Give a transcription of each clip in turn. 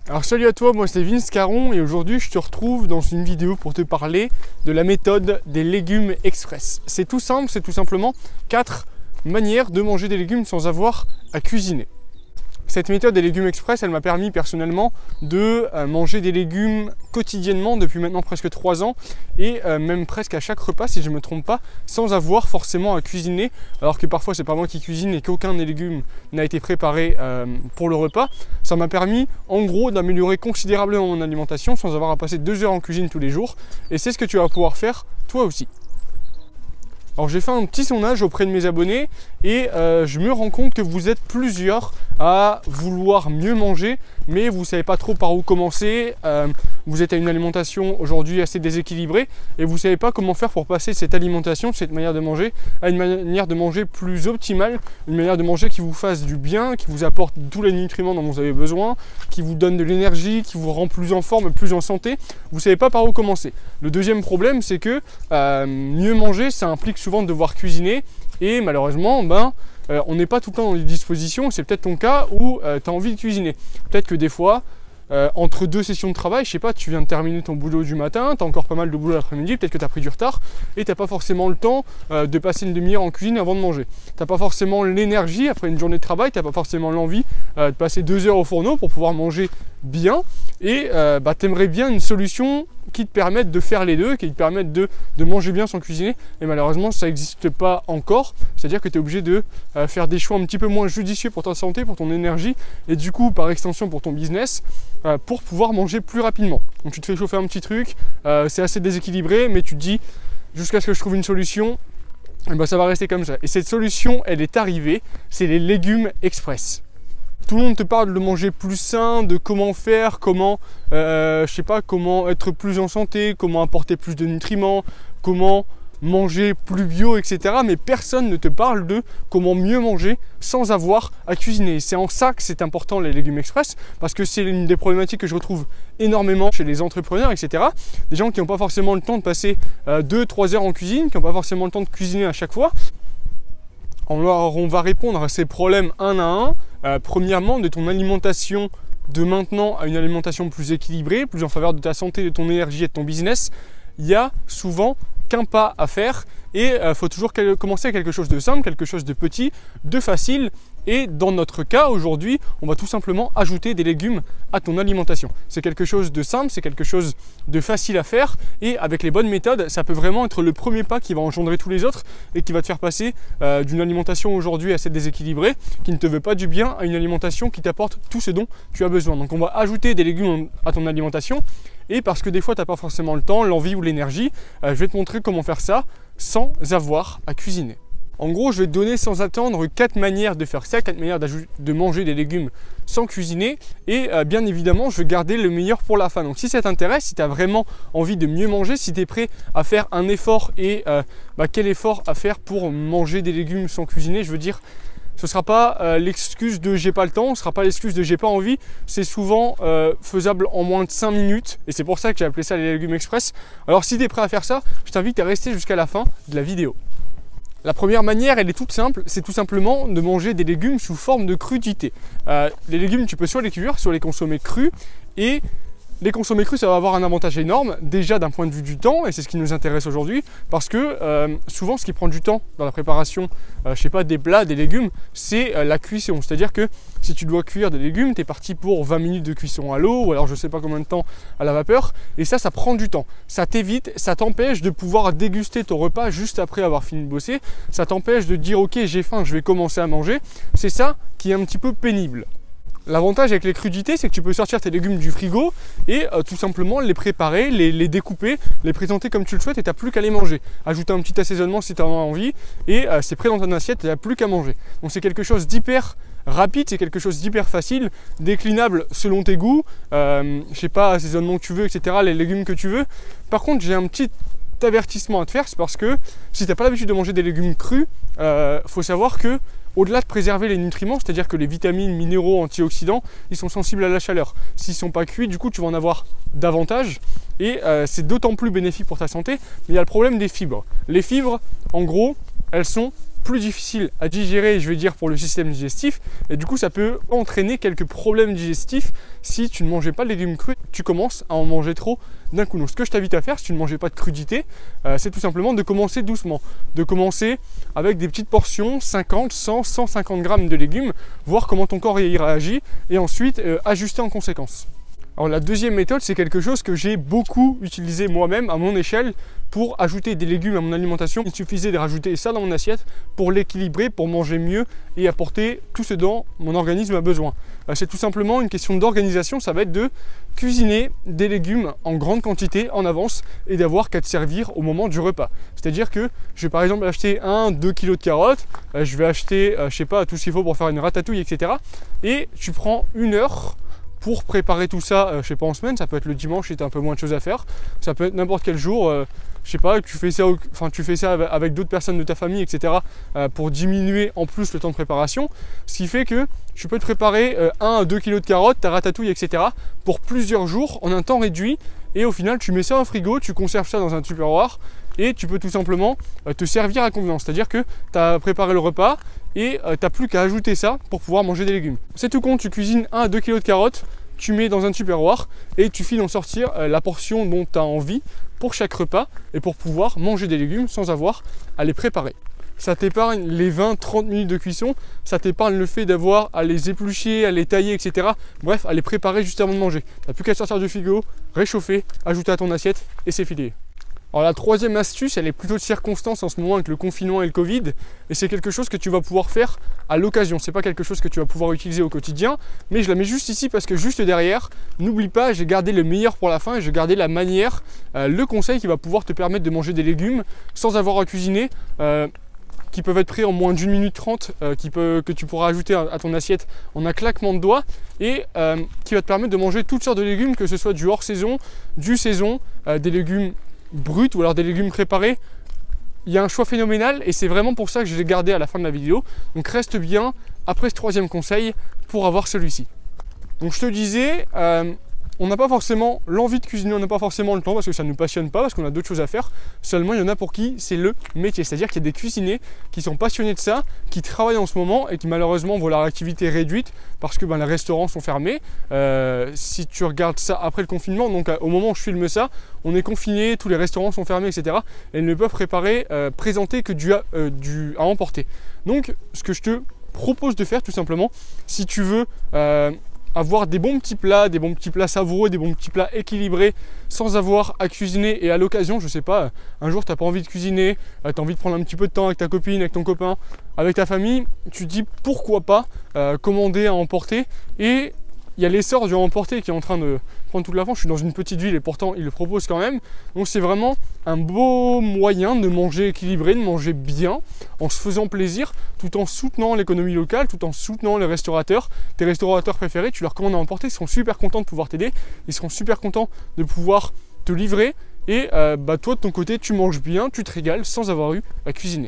Alors salut à toi, moi c'est Vince Caron et aujourd'hui je te retrouve dans une vidéo pour te parler de la méthode des légumes express. C'est tout simple, c'est tout simplement 4 manières de manger des légumes sans avoir à cuisiner. Cette méthode des légumes express, elle m'a permis personnellement de manger des légumes quotidiennement depuis maintenant presque 3 ans et même presque à chaque repas si je ne me trompe pas, sans avoir forcément à cuisiner, alors que parfois c'est pas moi qui cuisine et qu'aucun des légumes n'a été préparé pour le repas. Ça m'a permis en gros d'améliorer considérablement mon alimentation sans avoir à passer 2 heures en cuisine tous les jours, et c'est ce que tu vas pouvoir faire toi aussi. Alors j'ai fait un petit sondage auprès de mes abonnés et je me rends compte que vous êtes plusieurs à vouloir mieux manger, mais vous ne savez pas trop par où commencer. Vous êtes à une alimentation aujourd'hui assez déséquilibrée et vous ne savez pas comment faire pour passer cette alimentation, cette manière de manger, à une manière de manger plus optimale, une manière de manger qui vous fasse du bien, qui vous apporte tous les nutriments dont vous avez besoin, qui vous donne de l'énergie, qui vous rend plus en forme, plus en santé. Vous ne savez pas par où commencer. Le deuxième problème, c'est que mieux manger, ça implique souvent de devoir cuisiner et malheureusement, on n'est pas tout le temps dans les dispositions. C'est peut-être ton cas où tu as envie de cuisiner. Peut-être que des fois, entre 2 sessions de travail, je sais pas, tu viens de terminer ton boulot du matin, tu as encore pas mal de boulot l'après-midi, peut-être que tu as pris du retard et tu n'as pas forcément le temps de passer une demi-heure en cuisine avant de manger. Tu n'as pas forcément l'énergie après une journée de travail, tu n'as pas forcément l'envie de passer 2 heures au fourneau pour pouvoir manger bien et tu aimerais bien une solution qui te permettent de faire les deux, qui te permettent de manger bien sans cuisiner, et malheureusement ça n'existe pas encore. C'est-à-dire que tu es obligé de faire des choix un petit peu moins judicieux pour ta santé, pour ton énergie et du coup par extension pour ton business, pour pouvoir manger plus rapidement. Donc tu te fais chauffer un petit truc, c'est assez déséquilibré, mais tu te dis jusqu'à ce que je trouve une solution, et ça va rester comme ça. Et cette solution, elle est arrivée, c'est les légumes express. Tout le monde te parle de manger plus sain, de comment faire, comment, comment être plus en santé, comment apporter plus de nutriments, comment manger plus bio, etc. Mais personne ne te parle de comment mieux manger sans avoir à cuisiner. C'est en ça que c'est important les légumes express, parce que c'est une des problématiques que je retrouve énormément chez les entrepreneurs, etc. Des gens qui n'ont pas forcément le temps de passer 2-3 heures en cuisine, qui n'ont pas forcément le temps de cuisiner à chaque fois. Alors on va répondre à ces problèmes un à un. Premièrement, de ton alimentation de maintenant à une alimentation plus équilibrée, plus en faveur de ta santé, de ton énergie et de ton business, il y a souvent qu'un pas à faire et il faut toujours commencer avec quelque chose de simple, quelque chose de petit, de facile. Et dans notre cas aujourd'hui, on va tout simplement ajouter des légumes à ton alimentation. C'est quelque chose de simple, c'est quelque chose de facile à faire et avec les bonnes méthodes, ça peut vraiment être le premier pas qui va engendrer tous les autres et qui va te faire passer d'une alimentation aujourd'hui assez déséquilibrée, qui ne te veut pas du bien, à une alimentation qui t'apporte tout ce dont tu as besoin. Donc on va ajouter des légumes à ton alimentation et parce que des fois tu n'as pas forcément le temps, l'envie ou l'énergie, je vais te montrer comment faire ça sans avoir à cuisiner. En gros, je vais te donner sans attendre 4 manières de faire ça, 4 manières de manger des légumes sans cuisiner et bien évidemment, je vais garder le meilleur pour la fin. Donc si ça t'intéresse, si tu as vraiment envie de mieux manger, si tu es prêt à faire un effort et quel effort à faire pour manger des légumes sans cuisiner, je veux dire, ce ne sera pas l'excuse de j'ai pas le temps, ce ne sera pas l'excuse de j'ai pas envie, c'est souvent faisable en moins de 5 minutes et c'est pour ça que j'ai appelé ça les légumes express. Alors si tu es prêt à faire ça, je t'invite à rester jusqu'à la fin de la vidéo. La première manière, elle est toute simple, c'est tout simplement de manger des légumes sous forme de crudité. Les légumes, tu peux soit les cuire, soit les consommer crus. Et les consommer crus, ça va avoir un avantage énorme, déjà d'un point de vue du temps, et c'est ce qui nous intéresse aujourd'hui, parce que souvent ce qui prend du temps dans la préparation, des plats, des légumes, c'est la cuisson. C'est-à-dire que si tu dois cuire des légumes, tu es parti pour 20 minutes de cuisson à l'eau, ou alors je ne sais pas combien de temps à la vapeur, et ça prend du temps. Ça t'évite, ça t'empêche de pouvoir déguster ton repas juste après avoir fini de bosser, ça t'empêche de dire ok, j'ai faim, je vais commencer à manger. C'est ça qui est un petit peu pénible. L'avantage avec les crudités, c'est que tu peux sortir tes légumes du frigo et tout simplement les préparer, les découper, les présenter comme tu le souhaites et tu n'as plus qu'à les manger. Ajouter un petit assaisonnement si tu en as envie et c'est prêt dans ton assiette, tu n'as plus qu'à manger. Donc c'est quelque chose d'hyper rapide, c'est quelque chose d'hyper facile, déclinable selon tes goûts, assaisonnement que tu veux, etc., les légumes que tu veux. Par contre, j'ai un petit avertissement à te faire, c'est parce que si tu n'as pas l'habitude de manger des légumes crus, faut savoir que au-delà de préserver les nutriments, c'est-à-dire que les vitamines, minéraux, antioxydants, ils sont sensibles à la chaleur. S'ils ne sont pas cuits, du coup, tu vas en avoir davantage et c'est d'autant plus bénéfique pour ta santé. Mais il y a le problème des fibres. Les fibres, en gros, elles sont plus difficile à digérer, je vais dire, pour le système digestif. Et du coup, ça peut entraîner quelques problèmes digestifs si tu ne mangeais pas de légumes crus, tu commences à en manger trop d'un coup. Donc ce que je t'invite à faire, si tu ne mangeais pas de crudité, c'est tout simplement de commencer doucement. De commencer avec des petites portions, 50, 100, 150 grammes de légumes, voir comment ton corps y réagit et ensuite ajuster en conséquence. Alors la deuxième méthode, c'est quelque chose que j'ai beaucoup utilisé moi-même à mon échelle pour ajouter des légumes à mon alimentation. Il suffisait de rajouter ça dans mon assiette pour l'équilibrer, pour manger mieux et apporter tout ce dont mon organisme a besoin. C'est tout simplement une question d'organisation, ça va être de cuisiner des légumes en grande quantité en avance et d'avoir qu'à te servir au moment du repas. C'est-à-dire que je vais par exemple acheter 1-2 kg de carottes, je vais acheter, je sais pas, tout ce qu'il faut pour faire une ratatouille, etc. Et tu prends 1 heure pour préparer tout ça, je sais pas, en semaine. Ça peut être le dimanche si tu as un peu moins de choses à faire, ça peut être n'importe quel jour, je sais pas, tu fais ça avec d'autres personnes de ta famille, etc. Pour diminuer en plus le temps de préparation, ce qui fait que tu peux te préparer 1 à 2 kg de carottes, ta ratatouille, etc. pour plusieurs jours en un temps réduit, et au final tu mets ça au frigo, tu conserves ça dans un tupperware et tu peux tout simplement te servir à convenance. C'est-à-dire que tu as préparé le repas et tu n'as plus qu'à ajouter ça pour pouvoir manger des légumes. C'est tout con, tu cuisines 1 à 2 kg de carottes, tu mets dans un tupperware et tu files en sortir la portion dont tu as envie pour chaque repas et pour pouvoir manger des légumes sans avoir à les préparer. Ça t'épargne les 20-30 minutes de cuisson, ça t'épargne le fait d'avoir à les éplucher, à les tailler, etc. Bref, à les préparer juste avant de manger. Tu n'as plus qu'à sortir du frigo, réchauffer, ajouter à ton assiette et c'est fini. Alors la troisième astuce, elle est plutôt de circonstance en ce moment avec le confinement et le Covid, et c'est quelque chose que tu vas pouvoir faire à l'occasion. C'est pas quelque chose que tu vas pouvoir utiliser au quotidien, mais je la mets juste ici parce que juste derrière, n'oublie pas, j'ai gardé le meilleur pour la fin et j'ai gardé la manière, le conseil qui va pouvoir te permettre de manger des légumes sans avoir à cuisiner, qui peuvent être prêts en moins d'1 minute 30, que tu pourras ajouter à ton assiette en un claquement de doigts, et qui va te permettre de manger toutes sortes de légumes, que ce soit du hors saison, du saison, des légumes bruts ou alors des légumes préparés. Il y a un choix phénoménal et c'est vraiment pour ça que je l'ai gardé à la fin de la vidéo. Donc reste bien après ce troisième conseil pour avoir celui-ci. Donc je te disais, on n'a pas forcément l'envie de cuisiner, on n'a pas forcément le temps parce que ça ne nous passionne pas, parce qu'on a d'autres choses à faire. Seulement, il y en a pour qui c'est le métier. C'est-à-dire qu'il y a des cuisiniers qui sont passionnés de ça, qui travaillent en ce moment et qui malheureusement voient leur activité réduite parce que les restaurants sont fermés. Si tu regardes ça après le confinement, donc au moment où je filme ça, on est confiné, tous les restaurants sont fermés, etc. Et ils ne peuvent présenter que du à emporter. Donc, ce que je te propose de faire tout simplement, si tu veux avoir des bons petits plats savoureux, des bons petits plats équilibrés sans avoir à cuisiner et à l'occasion, je sais pas, un jour tu n'as pas envie de cuisiner, tu as envie de prendre un petit peu de temps avec ta copine, avec ton copain, avec ta famille, tu te dis pourquoi pas commander à emporter. Et il y a l'essor du à emporter qui est en train de prendre toute la France. Je suis dans une petite ville et pourtant ils le proposent quand même. Donc c'est vraiment un beau moyen de manger équilibré, de manger bien, en se faisant plaisir, tout en soutenant l'économie locale, tout en soutenant les restaurateurs. Tes restaurateurs préférés, tu leur commandes à emporter, ils seront super contents de pouvoir t'aider, ils seront super contents de pouvoir te livrer. Et toi de ton côté, tu manges bien, tu te régales sans avoir eu à cuisiner.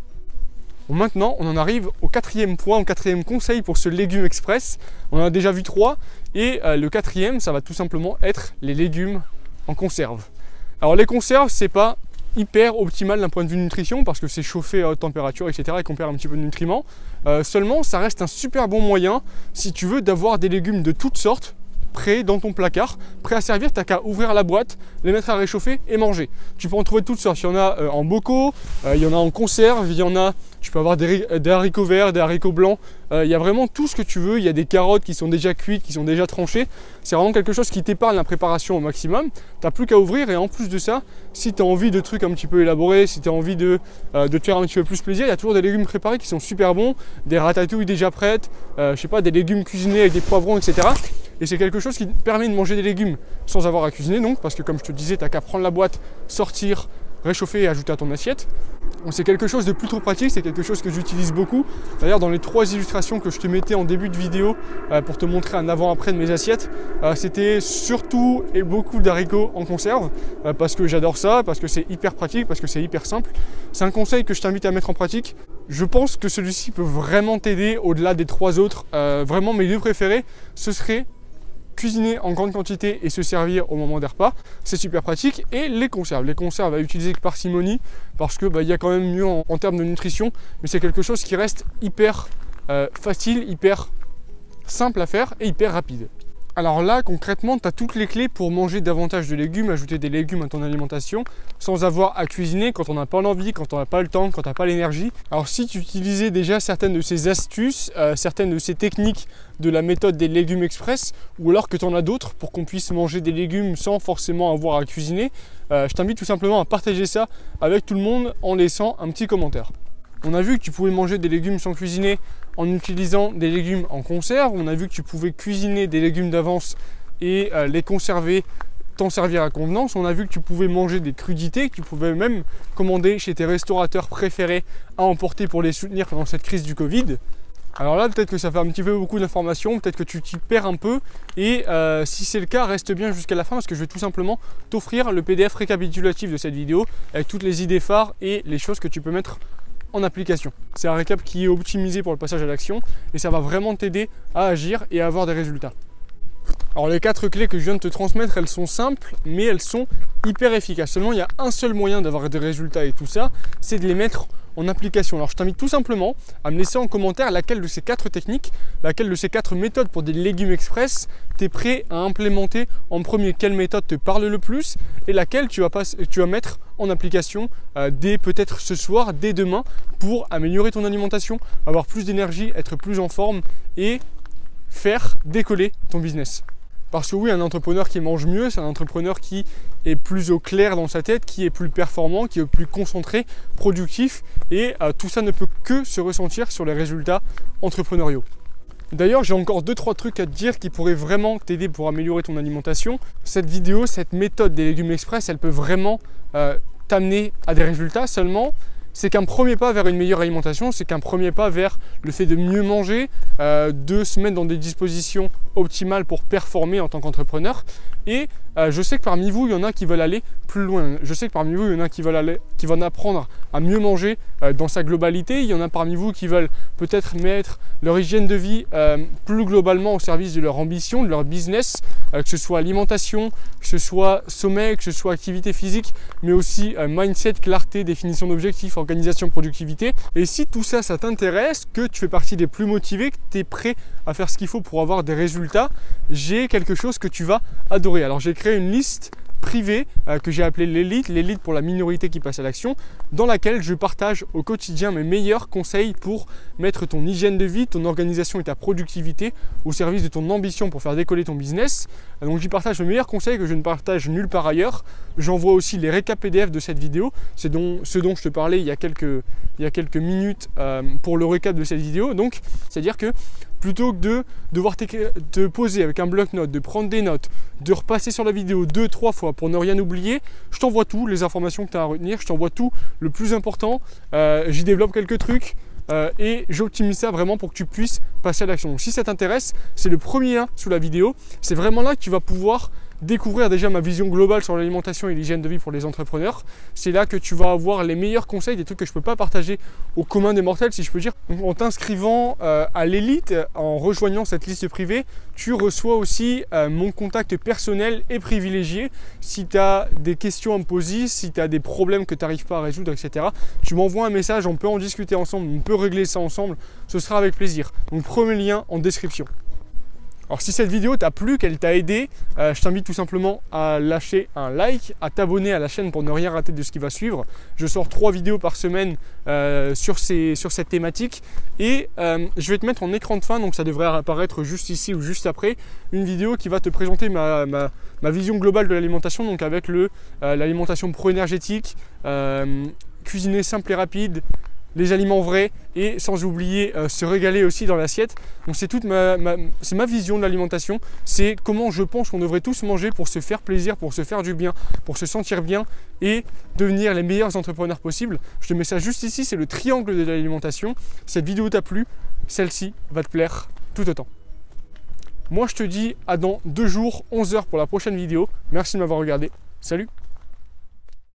Bon, maintenant, on en arrive au quatrième point, au quatrième conseil pour ce légume express. On en a déjà vu 3 et le quatrième, ça va tout simplement être les légumes en conserve. Alors les conserves, c'est pas hyper optimal d'un point de vue nutrition parce que c'est chauffé à haute température, etc. et qu'on perd un petit peu de nutriments. Seulement, ça reste un super bon moyen si tu veux d'avoir des légumes de toutes sortes prêts dans ton placard, prêts à servir. T'as qu'à ouvrir la boîte, les mettre à réchauffer et manger. Tu peux en trouver toutes sortes. Il y en a en bocaux, il y en a en conserve, il y en a, tu peux avoir des haricots verts, des haricots blancs. Il y a vraiment tout ce que tu veux. Il y a des carottes qui sont déjà cuites, qui sont déjà tranchées. C'est vraiment quelque chose qui t'épargne la préparation au maximum. T'as plus qu'à ouvrir et en plus de ça, si tu as envie de trucs un petit peu élaborés, si tu as envie de te faire un petit peu plus plaisir, il y a toujours des légumes préparés qui sont super bons, des ratatouilles déjà prêtes, je sais pas, des légumes cuisinés avec des poivrons, etc. Et c'est quelque chose qui te permet de manger des légumes sans avoir à cuisiner, donc, parce que comme je te disais, tu n'as qu'à prendre la boîte, sortir, réchauffer et ajouter à ton assiette. C'est quelque chose de plutôt pratique, c'est quelque chose que j'utilise beaucoup. D'ailleurs, dans les 3 illustrations que je te mettais en début de vidéo pour te montrer un avant-après de mes assiettes, c'était surtout et beaucoup d'haricots en conserve parce que j'adore ça, parce que c'est hyper pratique, parce que c'est hyper simple. C'est un conseil que je t'invite à mettre en pratique. Je pense que celui-ci peut vraiment t'aider au-delà des 3 autres. Vraiment, mes 2 préférés, ce serait cuisiner en grande quantité et se servir au moment des repas, c'est super pratique. Et les conserves à utiliser avec parcimonie parce que il y a quand même mieux en termes de nutrition, mais c'est quelque chose qui reste hyper facile, hyper simple à faire et hyper rapide. Alors là, concrètement, tu as toutes les clés pour manger davantage de légumes, ajouter des légumes à ton alimentation sans avoir à cuisiner quand on n'a pas l'envie, quand on n'a pas le temps, quand tu n'as pas l'énergie. Alors si tu utilisais déjà certaines de ces astuces, certaines de ces techniques de la méthode des légumes express, ou alors que tu en as d'autres pour qu'on puisse manger des légumes sans forcément avoir à cuisiner, je t'invite tout simplement à partager ça avec tout le monde en laissant un petit commentaire. On a vu que tu pouvais manger des légumes sans cuisiner en utilisant des légumes en conserve. On a vu que tu pouvais cuisiner des légumes d'avance et les conserver, t'en servir à convenance. On a vu que tu pouvais manger des crudités, que tu pouvais même commander chez tes restaurateurs préférés à emporter pour les soutenir pendant cette crise du Covid. Alors là, peut-être que ça fait un petit peu beaucoup d'informations, peut-être que tu t'y perds un peu. Et si c'est le cas, reste bien jusqu'à la fin parce que je vais tout simplement t'offrir le PDF récapitulatif de cette vidéo avec toutes les idées phares et les choses que tu peux mettre en application. C'est un récap qui est optimisé pour le passage à l'action et ça va vraiment t'aider à agir et à avoir des résultats. Alors les 4 clés que je viens de te transmettre, elles sont simples mais elles sont hyper efficaces. Seulement il y a un seul moyen d'avoir des résultats et tout ça, c'est de les mettre en application. Alors je t'invite tout simplement à me laisser en commentaire laquelle de ces 4 techniques, laquelle de ces 4 méthodes pour des légumes express tu es prêt à implémenter en premier, quelle méthode te parle le plus et laquelle tu vas mettre en application dès peut-être ce soir, dès demain pour améliorer ton alimentation, avoir plus d'énergie, être plus en forme et faire décoller ton business. Parce que oui, un entrepreneur qui mange mieux, c'est un entrepreneur qui est plus au clair dans sa tête, qui est plus performant, qui est plus concentré, productif et tout ça ne peut que se ressentir sur les résultats entrepreneuriaux. D'ailleurs, j'ai encore 2-3 trucs à te dire qui pourraient vraiment t'aider pour améliorer ton alimentation. Cette vidéo, cette méthode des légumes express, elle peut vraiment t'amener à des résultats. Seulement, c'est qu'un premier pas vers une meilleure alimentation, c'est qu'un premier pas vers le fait de mieux manger, de se mettre dans des dispositions optimales pour performer en tant qu'entrepreneur. Et je sais que parmi vous, il y en a qui veulent aller plus loin. Je sais que parmi vous, il y en a qui veulent apprendre à mieux manger dans sa globalité. Il y en a parmi vous qui veulent peut-être mettre leur hygiène de vie plus globalement au service de leur ambition, de leur business, que ce soit alimentation, que ce soit sommeil, que ce soit activité physique, mais aussi mindset, clarté, définition d'objectifs, organisation, productivité. Et si tout ça, ça t'intéresse, que tu fais partie des plus motivés, que tu es prêt à faire ce qu'il faut pour avoir des résultats, j'ai quelque chose que tu vas adorer. Alors j'ai créé une liste privée que j'ai appelée l'élite pour la minorité qui passe à l'action, dans laquelle je partage au quotidien mes meilleurs conseils pour mettre ton hygiène de vie, ton organisation et ta productivité au service de ton ambition pour faire décoller ton business. Donc j'y partage mes meilleurs conseils que je ne partage nulle part ailleurs. J'envoie aussi les récaps PDF de cette vidéo, c'est ce dont je te parlais il y a quelques minutes pour le récap de cette vidéo. Donc c'est-à-dire que plutôt que de devoir te poser avec un bloc-notes, de prendre des notes, de repasser sur la vidéo 2-3 fois pour ne rien oublier, je t'envoie tout, les informations que tu as à retenir, je t'envoie tout le plus important, j'y développe quelques trucs et j'optimise ça vraiment pour que tu puisses passer à l'action. Donc si ça t'intéresse, c'est le premier lien sous la vidéo, c'est vraiment là que tu vas pouvoir découvrir déjà ma vision globale sur l'alimentation et l'hygiène de vie pour les entrepreneurs. C'est là que tu vas avoir les meilleurs conseils, des trucs que je ne peux pas partager au commun des mortels si je peux dire. Donc, en t'inscrivant à l'élite, en rejoignant cette liste privée, tu reçois aussi mon contact personnel et privilégié. Si tu as des questions à me poser, si tu as des problèmes que tu n'arrives pas à résoudre, etc., tu m'envoies un message, on peut en discuter ensemble, on peut régler ça ensemble, ce sera avec plaisir. Donc premier lien en description. Alors si cette vidéo t'a plu, qu'elle t'a aidé, je t'invite tout simplement à lâcher un like, à t'abonner à la chaîne pour ne rien rater de ce qui va suivre. Je sors 3 vidéos par semaine sur cette thématique et je vais te mettre en écran de fin, donc ça devrait apparaître juste ici ou juste après, une vidéo qui va te présenter ma vision globale de l'alimentation, donc avec l'alimentation pro-énergétique, cuisiner simple et rapide, les aliments vrais et sans oublier se régaler aussi dans l'assiette. Donc c'est toute c'est ma vision de l'alimentation, c'est comment je pense qu'on devrait tous manger pour se faire plaisir, pour se faire du bien, pour se sentir bien et devenir les meilleurs entrepreneurs possibles. Je te mets ça juste ici, c'est le triangle de l'alimentation. Cette vidéo t'a plu, celle-ci va te plaire tout autant. Moi je te dis à dans 2 jours, 11 h pour la prochaine vidéo. Merci de m'avoir regardé. Salut!